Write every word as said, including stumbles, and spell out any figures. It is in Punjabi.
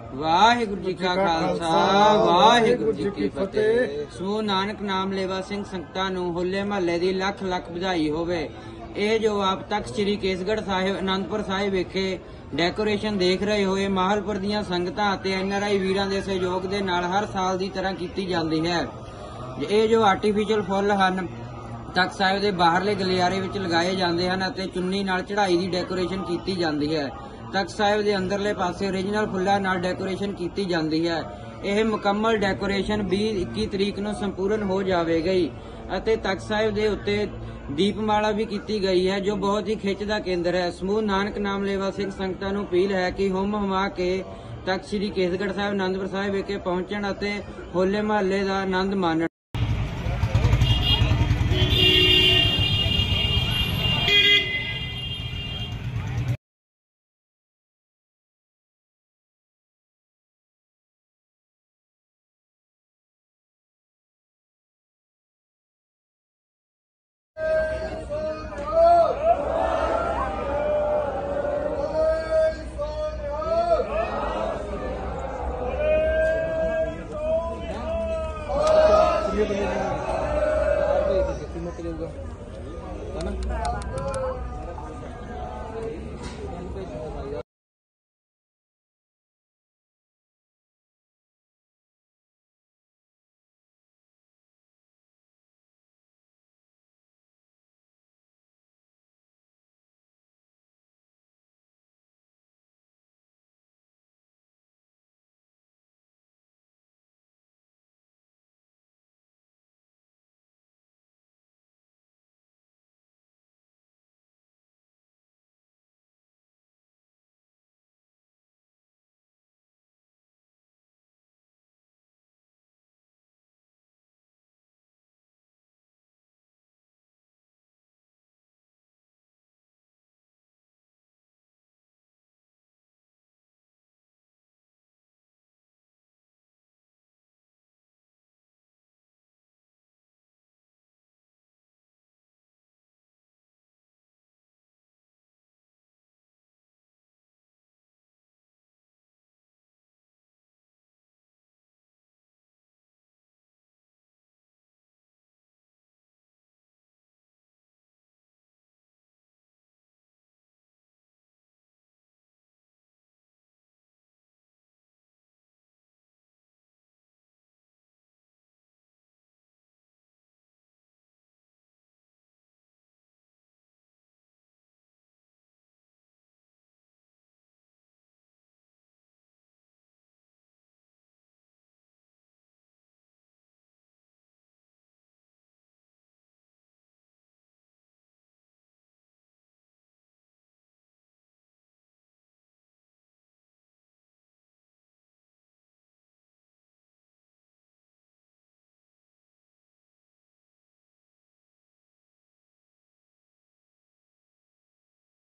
ਵਾਹਿਗੁਰੂ ਜੀ ਕਾ ਖਾਲਸਾ ਵਾਹਿਗੁਰੂ ਜੀ ਕੀ ਫਤਿਹ। ਸਮੂਹ ਨਾਨਕ ਨਾਮ ਲੇਵਾ ਸਿੰਘ ਸੰਗਤਾਂ ਨੂੰ ਹੋਲੇ ਮਹੱਲੇ ਦੀ ਲੱਖ ਲੱਖ ਵਧਾਈ ਹੋਵੇ। ਇਹ ਜੋ ਆਪ ਤੱਕ ਸ੍ਰੀ ਕੇਸਗੜ੍ਹ ਸਾਹਿਬ ਅਨੰਦਪੁਰ ਸਾਹਿਬ ਵਿਖੇ ਡੈਕੋਰੇਸ਼ਨ ਦੇਖ ਰਹੇ ਹੋਏ ਮਾਹਲਪੁਰ ਦੀਆਂ ਸੰਗਤਾਂ ਅਤੇ ਐਨ ਆਰ ਆਈ ਵੀਰਾਂ ਦੇ ਸਹਿਯੋਗ ਦੇ ਨਾਲ ਹਰ ਸਾਲ ਦੀ ਤਰ੍ਹਾਂ ਕੀਤੀ ਜਾਂਦੀ ਹੈ। ਇਹ ਜੋ ਆਰਟੀਫੀਸ਼ੀਅਲ ਫੁੱਲ ਹਨ ਤਖਤ ਸਾਹਿਬ ਦੇ ਬਾਹਰਲੇ ਗਲਿਆਰੇ ਵਿੱਚ ਲਗਾਏ ਜਾਂਦੇ ਹਨ ਅਤੇ ਚੁੰਨੀ ਨਾਲ ਚੜ੍ਹਾਈ ਦੀ ਡੈਕੋਰੇਸ਼ਨ ਕੀਤੀ ਜਾਂਦੀ ਹੈ। ਤਖਤ ਸਾਹਿਬ ਦੇ ਅੰਦਰਲੇ ਪਾਸੇ ਓਰੀਜਨਲ ਫੁੱਲਾਂ ਨਾਲ ਡੈਕੋਰੇਸ਼ਨ ਕੀਤੀ ਜਾਂਦੀ ਹੈ। ਇਹ ਮੁਕੰਮਲ ਡੈਕੋਰੇਸ਼ਨ ਵੀਹ ਇੱਕੀ ਤਰੀਕ ਨੂੰ ਸੰਪੂਰਨ ਹੋ ਜਾਵੇਗੀ ਅਤੇ ਤਖਤ ਸਾਹਿਬ ਦੇ ਉੱਤੇ ਦੀਪਮਾਲਾ ਵੀ ਕੀਤੀ ਗਈ ਹੈ ਜੋ ਬਹੁਤ ਹੀ ਖਿੱਚ ਦਾ ਕੇਂਦਰ ਹੈ। ਸਮੂਹ ਨਾਨਕ ਨਾਮ ਲੇਵਾ ਸਿੰਘ ਸੰਗਤਾਂ ਨੂੰ ਅਪੀਲ ਹੈ ਕਿ ਹੁਮ ਹੁਮਾ ਕੇ ਤਖਤ ਸ੍ਰੀ ਕੇਸਗੜ੍ਹ ਸਾਹਿਬ ਅਨੰਦਪੁਰ ਸਾਹਿਬ ਵਿਖੇ ਪਹੁੰਚਣ ਅਤੇ ਹੋਲੇ ਮਹੱਲੇ ਦਾ ਆਨੰਦ ਮਾਣਨ।